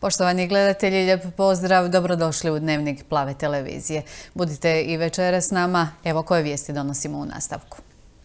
Poštovani gledatelji, lijep pozdrav, dobrodošli u Dnevnik Plave televizije. Budite i večera s nama, evo koje vijesti donosimo u nastavku.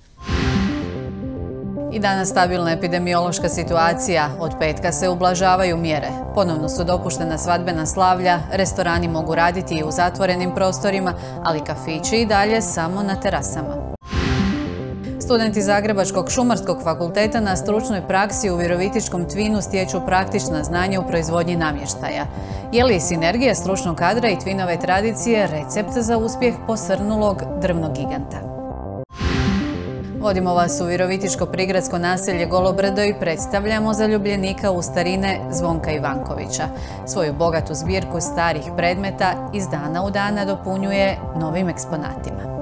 I danas stabilna epidemiološka situacija, od petka se ublažavaju mjere. Ponovno su dopuštena svadbena slavlja, restorani mogu raditi i u zatvorenim prostorima, ali kafići i dalje samo na terasama. Studenti Zagrebačkog šumarskog fakulteta na stručnoj praksi u Virovitičkom Tvinu stječu praktična znanja u proizvodnji namještaja. Je li sinergija stručnog kadra i Tvinove tradicije recept za uspjeh posrnulog drvnog giganta? Vodimo vas u Virovitičko-prigradsko naselje Golobrdo i predstavljamo zaljubljenika u starine Zvonka Ivankovića. Svoju bogatu zbirku starih predmeta iz dana u dan nadopunjuje novim eksponatima.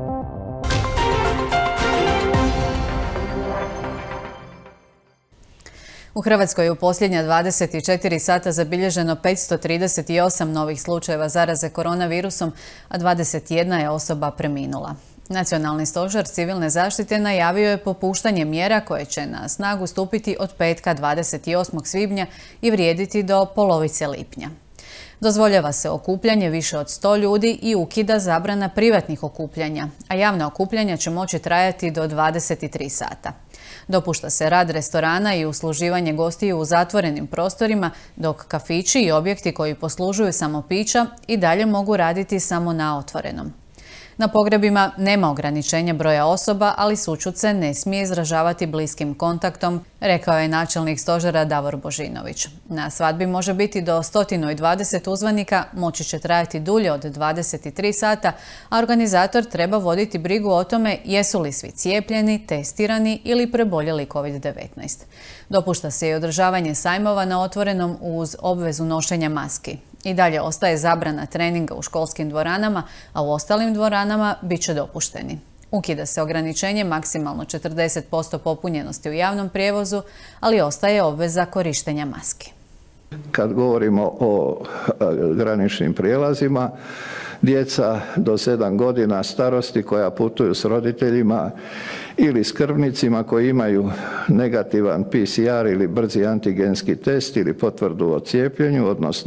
U Hrvatskoj je u posljednja 24 sata zabilježeno 538 novih slučajeva zaraze koronavirusom, a 21 je osoba preminula. Nacionalni stožer civilne zaštite najavio je popuštanje mjera koje će na snagu stupiti od petka 28. svibnja i vrijediti do polovice lipnja. Dozvoljava se okupljanje više od 100 ljudi i ukida zabrana privatnih okupljanja, a javna okupljanja će moći trajati do 23 sata. Dopušta se rad restorana i usluživanje gostiju u zatvorenim prostorima, dok kafići i objekti koji poslužuju samo pića i dalje mogu raditi samo na otvorenom. Na pogrebima nema ograničenja broja osoba, ali sućut se ne smije izražavati bliskim kontaktom, rekao je načelnik stožera Davor Božinović. Na svadbi može biti do 120 uzvanika, moći će trajati dulje od 23 sata, a organizator treba voditi brigu o tome jesu li svi cijepljeni, testirani ili preboljeli COVID-19. Dopušta se i održavanje sajmova na otvorenom uz obvezu nošenja maski. I dalje ostaje zabrana treninga u školskim dvoranama, a u ostalim dvoranama bit će dopušteni. Ukida se ograničenje maksimalno 40% popunjenosti u javnom prijevozu, ali ostaje obveza korištenja maski. Kad govorimo o graničnim prijelazima, djeca do 7 godina starosti koja putuju s roditeljima ili skrbnicima koji imaju negativan PCR ili brzi antigenski test ili potvrdu o cijepljenju,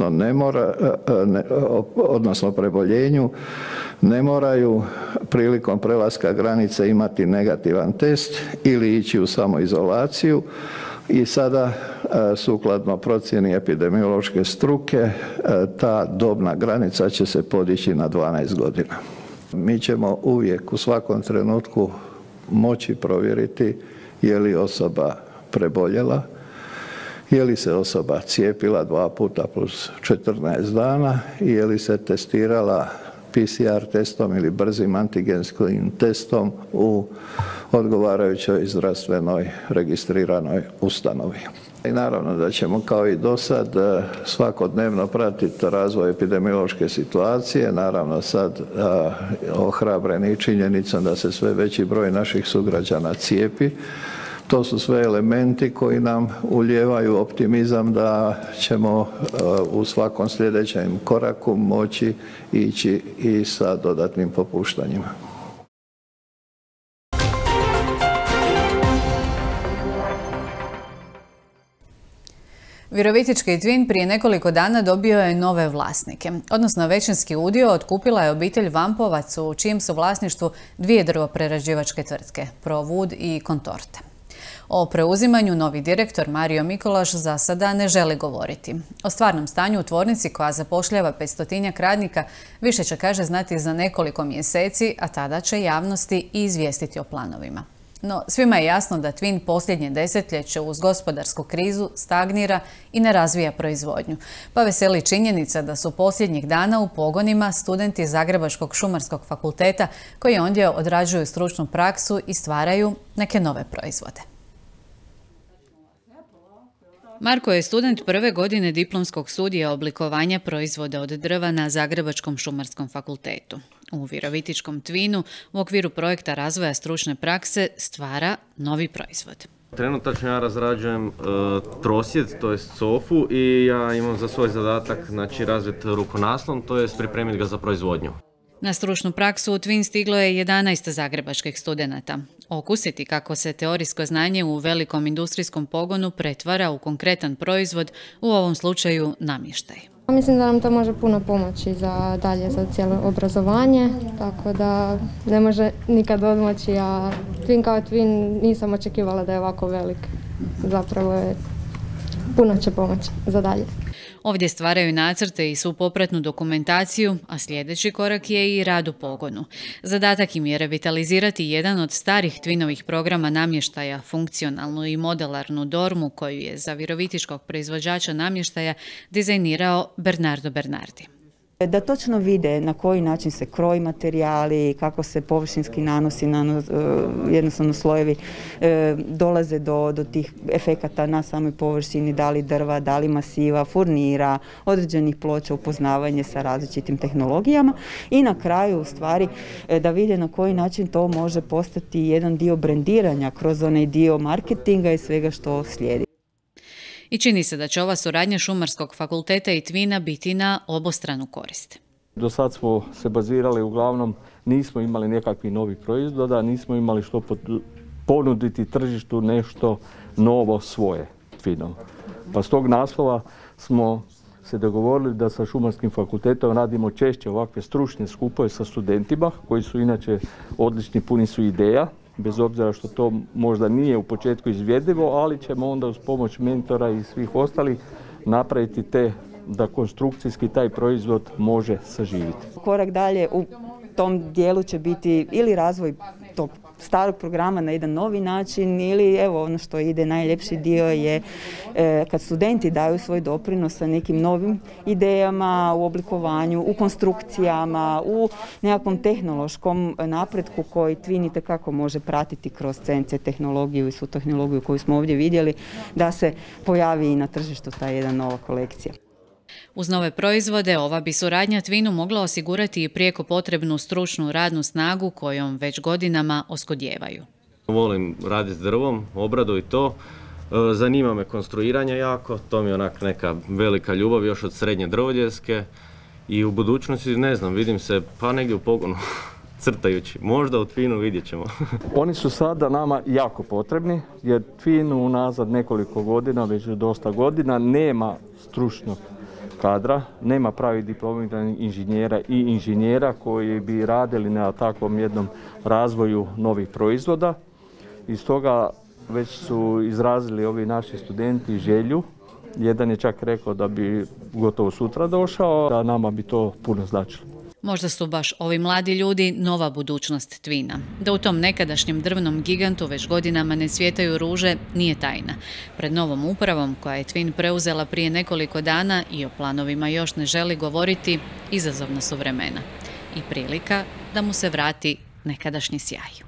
odnosno preboljenju, ne moraju prilikom prelaska granice imati negativan test ili ići u samoizolaciju. I sada, sukladno procjeni epidemiološke struke, ta dobna granica će se podići na 12 godina. Mi ćemo uvijek u svakom trenutku moći provjeriti je li osoba preboljela, je li se osoba cijepila 2 puta plus 14 dana i je li se testirala PCR testom ili brzim antigenskim testom u odgovarajućoj zdravstvenoj registriranoj ustanovi. I naravno da ćemo kao i do sad svakodnevno pratiti razvoj epidemiološke situacije, naravno sad ohrabreni činjenicom da se sve veći broj naših sugrađana cijepi. To su sve elementi koji nam ulijevaju optimizam da ćemo u svakom sljedećem koraku moći ići i sa dodatnim popuštanjima. Virovitički Tvin prije nekoliko dana dobio je nove vlasnike, odnosno većinski udio otkupila je obitelj Vampovac u čijem su vlasništvu 2 drvoprerađivačke tvrtke, Provud i Kontorte. O preuzimanju novi direktor Mario Mikolaš za sada ne želi govoriti. O stvarnom stanju u tvornici koja zapošljava 500-tinjak radnika više će, kaže, znati za nekoliko mjeseci, a tada će javnosti i izvijestiti o planovima. No, svima je jasno da Tvin posljednje desetljeće uz gospodarsku krizu stagnira i ne razvija proizvodnju. Pa veseli činjenica da su posljednjih dana u pogonima studenti Zagrebačkog šumarskog fakulteta koji ondje odrađuju stručnu praksu i stvaraju neke nove proizvode. Marko je student prve godine diplomskog studija oblikovanja proizvoda od drva na Zagrebačkom šumarskom fakultetu. U Virovitičkom Tvinu u okviru projekta razvoja stručne prakse stvara novi proizvod. Trenutačno ja razrađujem trosjed, to je sofu, i ja imam za svoj zadatak razviti rukonaslon, to je pripremiti ga za proizvodnju. Na stručnu praksu u Tvin stiglo je 11 zagrebačkih studenata. okusiti kako se teorijsko znanje u velikom industrijskom pogonu pretvara u konkretan proizvod, u ovom slučaju namještaj. Mislim da nam to može puno pomoći za cijelo obrazovanje, tako da ne može nikad odmoći, a Twin kao Twin nisam očekivala da je ovako velik. Zapravo je puno će pomoći za dalje. Ovdje stvaraju nacrte i svu popratnu dokumentaciju, a sljedeći korak je i rad u pogonu. Zadatak im je revitalizirati jedan od starih Twinovih programa namještaja, funkcionalnu i modelarnu dormu koju je za virovitičkog proizvođača namještaja dizajnirao Bernardo Bernardi. Da točno vide na koji način se kroji materijali, kako se površinski nanosi, jednostavno slojevi dolaze do tih efekata na samoj površini, da li drva, da li masiva, furnira, određenih ploča, upoznavanje sa različitim tehnologijama i na kraju u stvari da vide na koji način to može postati jedan dio brendiranja kroz onaj dio marketinga i svega što slijedi. I čini se da će ova suradnja Šumarskog fakulteta i Twina biti na obostranu korist. Do sad smo se bazirali, uglavnom nismo imali nekakvih novih proizvoda, nismo imali što ponuditi tržištu nešto novo svoje Twinom. Pa s tog naslova smo se dogovorili da sa Šumarskim fakultetom radimo češće ovakve stručne skupove sa studentima koji su inače odlični, puni su ideja. Bez obzira što to možda nije u početku izvedivo, ali ćemo onda uz pomoć mentora i svih ostalih napraviti da konstrukcijski taj proizvod može saživiti. Korak dalje u tom dijelu će biti ili razvoj tog starog programa na jedan novi način ili evo ono što ide najljepši dio je kad studenti daju svoj doprinos sa nekim novim idejama u oblikovanju, u konstrukcijama, u nekakvom tehnološkom napretku koji Twin itekako može pratiti kroz CNC tehnologiju i svu tehnologiju koju smo ovdje vidjeli da se pojavi i na tržištu ta jedna nova kolekcija. Uz nove proizvode, ova bi suradnja Twinu mogla osigurati i prijeko potrebnu stručnu radnu snagu kojom već godinama oskudijevaju. Volim raditi s drvom, obradu i to. Zanima me konstruiranje jako, to mi je onak neka velika ljubav još od srednje drvodjelske i u budućnosti, ne znam, vidim se pa negdje u pogonu crtajući. Možda u Twinu vidjet ćemo. Oni su sada nama jako potrebni jer Twin unazad nekoliko godina, već dosta godina, nema stručnog kadra, nema pravih diplomiranih inženjera i inženjera koji bi radili na takvom jednom razvoju novih proizvoda. I stoga već su izrazili ovi naši studenti želju. Jedan je čak rekao da bi gotovo sutra došao, a nama bi to puno značilo. Možda su baš ovi mladi ljudi nova budućnost Twina. Da u tom nekadašnjem drvnom gigantu već godinama ne cvjetaju ruže nije tajna. Pred novom upravom koja je Twin preuzela prije nekoliko dana i o planovima još ne želi govoriti, izazovna su vremena. I prilika da mu se vrati nekadašnji sjaj.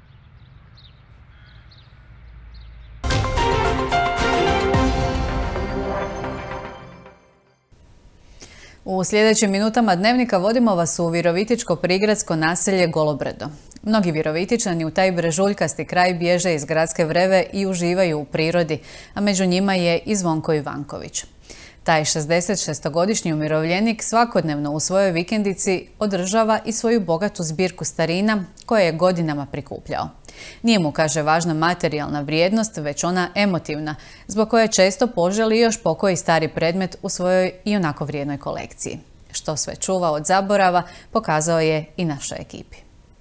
U sljedećim minutama Dnevnika vodimo vas u virovitičko prigradsko naselje Golobrdo. Mnogi virovitičani u taj brežuljkasti kraj bježe iz gradske vreve i uživaju u prirodi, a među njima je i Zvonko Ivanković. Taj 66-godišnji umirovljenik svakodnevno u svojoj vikendici održava i svoju bogatu zbirku starina koje je godinama prikupljao. Nije mu, kaže, važna materijalna vrijednost, već ona emotivna, zbog koje često poželi još pokoji stari predmet u svojoj i onako vrijednoj kolekciji. Što sve čuva od zaborava, pokazao je i našoj ekipi.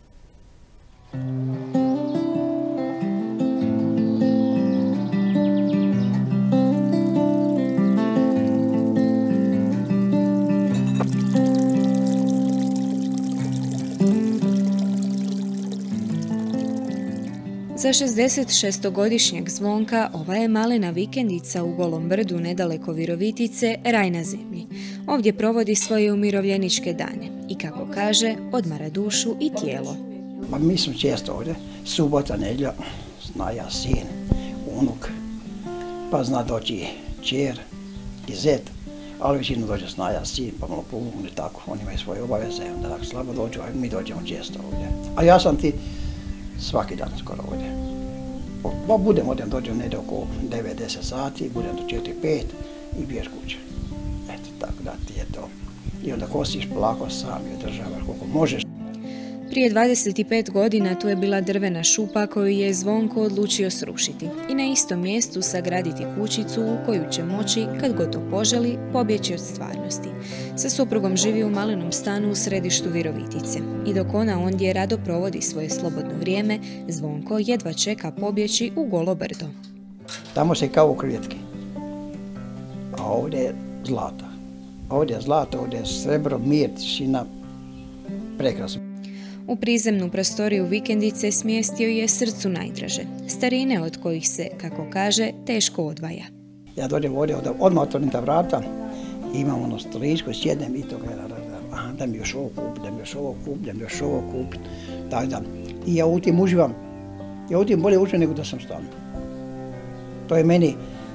Za 66-godišnjeg Zvonka ova je malena vikendica u Golom Brdu nedaleko Virovitice raj na zemlji. Ovdje provodi svoje umirovljeničke dane i, kako kaže, odmara dušu i tijelo. Mi smo često ovdje, subota, nedjelja, zna ja sin, unuk, pa zna doći čer i zet, ali većinu dođe zna ja sin, pa malo pomognu tako, oni imaju svoje obaveze, onda tako slabo dođu, a mi dođemo često ovdje. A ja sam ti svaki dan skoro ovdje. Budem dođem negdje oko 9-10 sati, budem do 4-5 i biješ kuće. Eto, tako da ti je to. I onda kosiš polako sam i održavaš koliko možeš. Prije 25 godina tu je bila drvena šupa koju je Zvonko odlučio srušiti i na istom mjestu sagraditi kućicu u koju će moći, kad god to poželi, pobjeći od stvarnosti. Sa suprugom živi u malenom stanu u središtu Virovitice i dok ona ondje rado provodi svoje slobodno vrijeme, Zvonko jedva čeka pobjeći u Golo brdo. Tamo se kao u kljetki, a ovdje je zlato. Ovdje je zlato, ovdje je srebro, mir, tišina, prekrasno. U prizemnu prostoriju vikendice smjestio je srcu najdraže, starine od kojih se, kako kaže, teško odvaja. Ja dođem ovdje, odmah otvorim ta vrata, imam ono stoličko, sjednem i to gledam, da mi još ovo kupit, da mi još ovo kupit, da mi još ovo kupit. I ja u tim uživam, ja u tim bolje uživam nego da sam stan. To je meni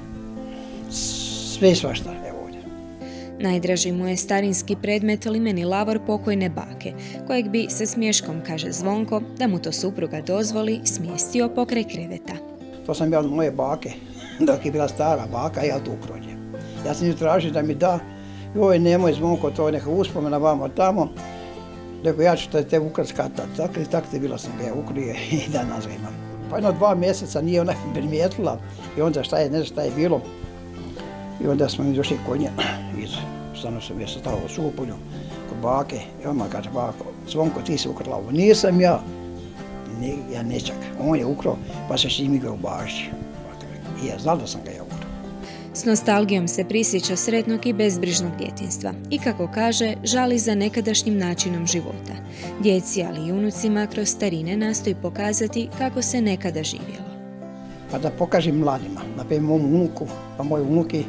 sve svašta. Najdraži mu je starinski predmet limeni lavor pokojne bake, kojeg bi, sa smješkom kaže Zvonko, da mu to supruga dozvoli, smjestio pokraj kreveta. To sam ja od moje bake, dok je bila stara baka, ja tu ukrođem. Ja sam ju tražio da mi da, joj nemoj Zvonko, to je neka uspomena vamo tamo, rekao ja ću te ukrat skatat, tako te bila sam ga ja ukrije i danas ga imam. Pa jedno 2 mjeseca nije ona primijetila i onda ne znam šta je bilo. I onda smo mi došli kod nje, stano sam je stalo u Supolju, kod bake, i ona kaže, bako, Zvonko, ti si ukrala ovo. Nisam ja, ja nečak, on je ukrao, pa se s njim igrao u bašći. I ja znala da sam ga ja ukrao. S nostalgijom se prisjeća sretnog i bezbrižnog djetinjstva i, kako kaže, žali za nekadašnjim načinom života. Djeci, ali i unucima kroz starine nastoji pokazati kako se nekada živjelo. Pa da pokažem mladima, naprimjer mom unuku, pa moji unuki,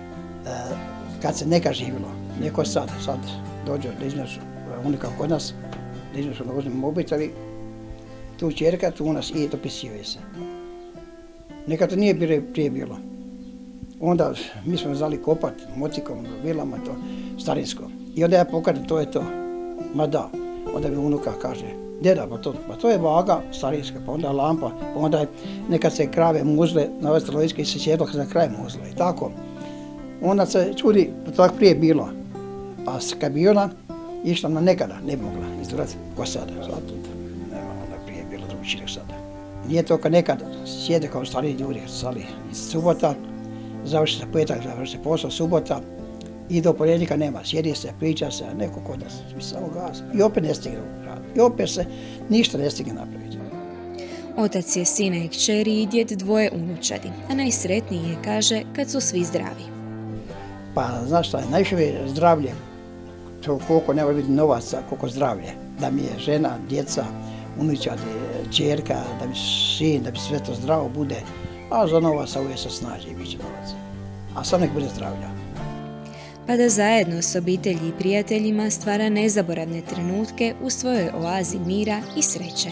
kad se nekad živjelo, neko sad dođe da iznesu unuka kod nas, da iznesu na voznim mobiteli, tu čerka, tu u nas i dopisuje se. Nekad to nije prije bilo. Onda mi smo znali kopat motikom, vilama, to starinsko. I onda ja pokažem, to je to. Ma da, onda mi unuka kaže, deda, pa to je vaga starinska, pa onda lampa, pa onda nekad se krave muzle, na ove stolovičke se sjedlo za kraj muzle i tako. Onda se čudi, pa tako prije bilo. A kad bi ona išla na nekada, ne bi mogla izdurati ko sada. Nema, onda prije bilo drugčije nego sada. Nije to kad nekad sjede kao stariji ljudi, stali subota, završi se petak, završi se posao, subota, i do ponedjeljka nema, sjedi se, priča se, neko kod nas, samo gaz. I opet ne stigne u grad. I opet se ništa ne stigne napraviti. Otac je sina i kćeri i djed 2 unučadi, a najsretniji je, kaže, kad su svi zdravi. Pa, znaš šta, najviše je zdravlje. To koliko ne može biti novaca, koliko zdravlje. Da mi je žena, djeca, unučadi, kćerka, da mi sin, da mi sve to zdravo bude. A za novaca uvijek se snađe i bit će novaca. A sam nek bude zdravlja. Pa da zajedno s obitelji i prijateljima stvara nezaboravne trenutke u svojoj oazi mira i sreće.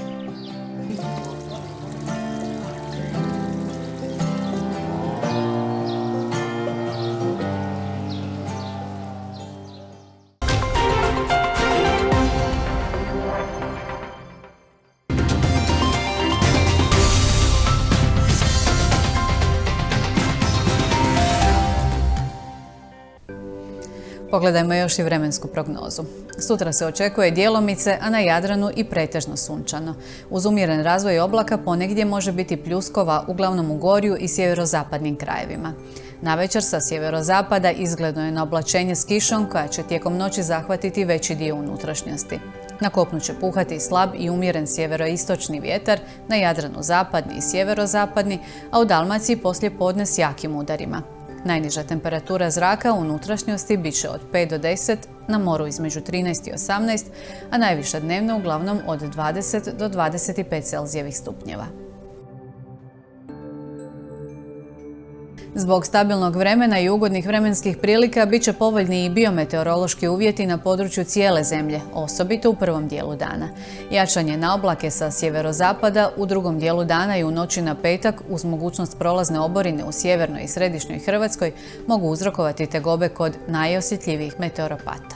Pogledajmo još i vremensku prognozu. Sutra se očekuje djelomice, a na Jadranu i pretežno sunčano. Uz umjeren razvoj oblaka ponegdje može biti pljuskova, uglavnom u Gorju i sjeverozapadnim krajevima. Navečer sa sjeverozapada izgledno je na oblačenje s kišom koja će tijekom noći zahvatiti veći dio unutrašnjosti. Na kopnu će puhati slab i umjeren sjeveroistočni vjetar, na Jadranu zapadni i sjeverozapadni, a u Dalmaciji poslije podne s jakim udarima. Najniža temperatura zraka u unutrašnjosti bit će od 5 do 10, na moru između 13 i 18, a najviša dnevna uglavnom od 20 do 25 Celzijevih stupnjeva. Zbog stabilnog vremena i ugodnih vremenskih prilika bit će povoljni i biometeorološki uvjeti na području cijele zemlje, osobito u prvom dijelu dana. Jačanje na oblake sa sjeverozapada u drugom dijelu dana i u noći na petak uz mogućnost prolazne oborine u sjevernoj i središnjoj Hrvatskoj mogu uzrokovati tegobe kod najosjetljivijih meteoropata.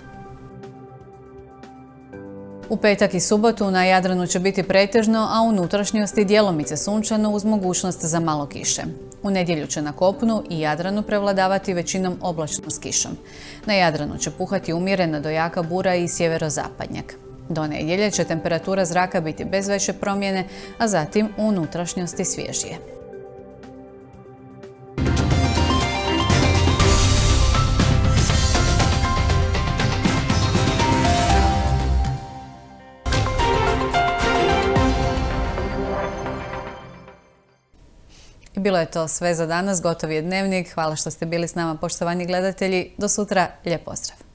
U petak i subotu na Jadranu će biti pretežno, a u unutrašnjosti djelomice sunčano uz mogućnost za malo kiše. U nedjelju će na kopnu i Jadranu prevladavati većinom oblačno s kišom. Na Jadranu će puhati umjerena do jaka bura i sjeverozapadnjak. Do nedjelje će temperatura zraka biti bez veće promjene, a zatim u unutrašnjosti svježije. Bilo je to sve za danas, gotov je dnevnik. Hvala što ste bili s nama, poštovani gledatelji. Do sutra, lijep pozdrav!